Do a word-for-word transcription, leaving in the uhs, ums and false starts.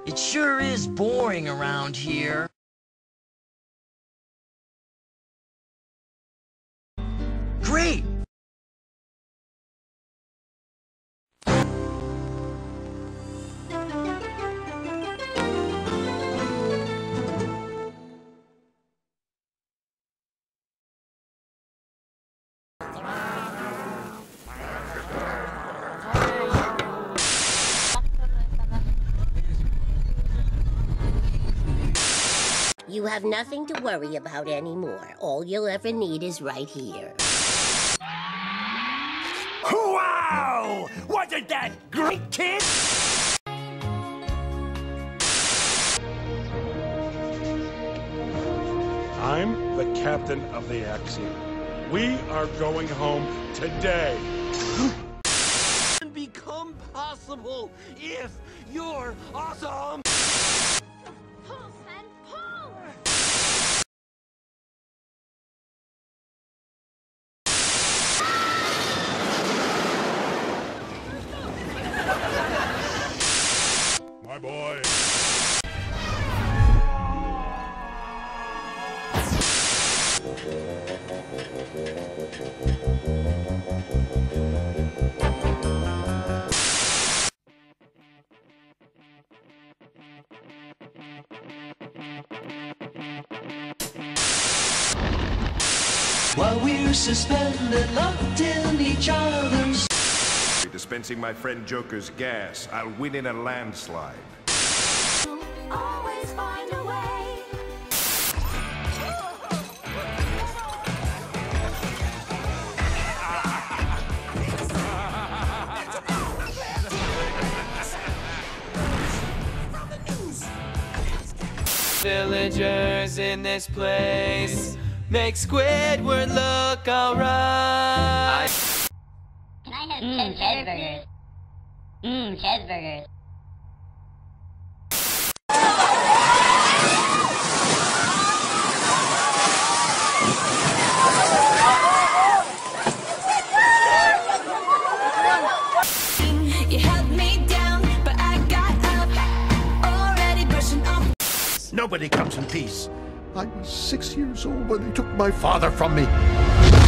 It sure is boring around here. Great! You have nothing to worry about anymore. All you'll ever need is right here. Wow! Wasn't that great, kid? I'm the captain of the Axiom. We are going home today. Can become possible if you're awesome. Pulse and pull! My boy. While we're suspended, locked in each other's. Dispensing my friend Joker's gas, I'll win in a landslide. Always find a way. Villagers in this place make Squidward look alright. Can I have ten cheeseburgers? Mmm, cheeseburgers. You held me down, but I got up. Already brushing off. Nobody comes in peace. I was six years old when they took my father from me.